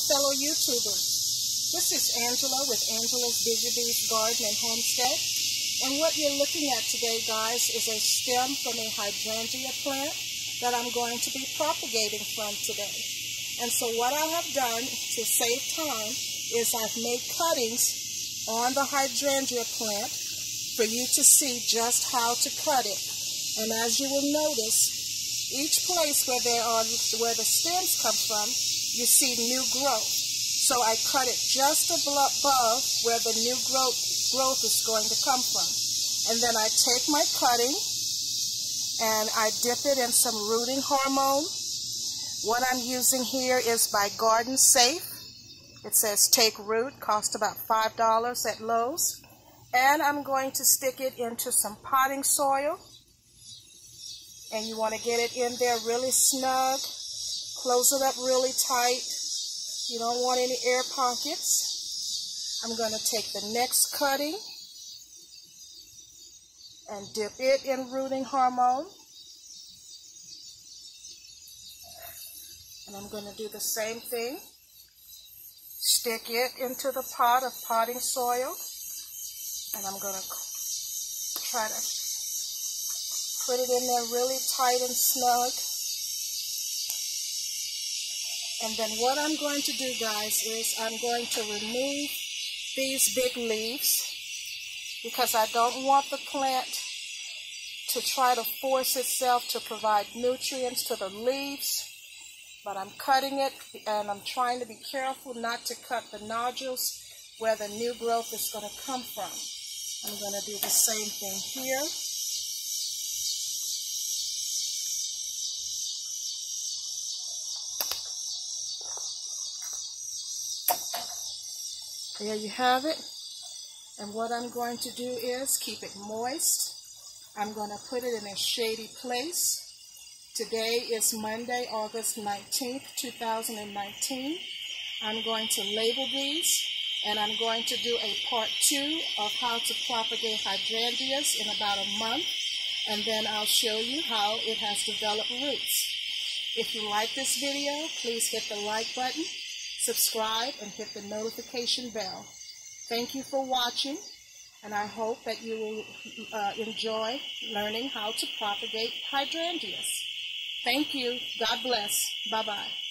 fellow YouTubers. This is Angela with Angela's Busybees Garden and Homestead. And what you're looking at today, guys, is a stem from a hydrangea plant that I'm going to be propagating from today. And so what I have done to save time is I've made cuttings on the hydrangea plant for you to see just how to cut it. And as you will notice, each place where the stems come from, you see new growth. So I cut it just above where the new growth is going to come from. And then I take my cutting and I dip it in some rooting hormone. What I'm using here is by Garden Safe. It says take root, cost about $5 at Lowe's. And I'm going to stick it into some potting soil. And you want to get it in there really snug. Close it up really tight. You don't want any air pockets. I'm going to take the next cutting and dip it in rooting hormone. And I'm going to do the same thing. Stick it into the pot of potting soil. And I'm going to try to put it in there really tight and snug. And then what I'm going to do, guys, is I'm going to remove these big leaves because I don't want the plant to try to force itself to provide nutrients to the leaves. But I'm cutting it and I'm trying to be careful not to cut the nodules where the new growth is going to come from. I'm going to do the same thing here. There you have it. And what I'm going to do is keep it moist. I'm going to put it in a shady place. Today is Monday, August 19th, 2019. I'm going to label these. And I'm going to do a part 2 of how to propagate hydrangeas in about a month. And then I'll show you how it has developed roots. If you like this video, please hit the like button, subscribe, and hit the notification bell. Thank you for watching, and I hope that you will enjoy learning how to propagate hydrangeas. Thank you. God bless. Bye-bye.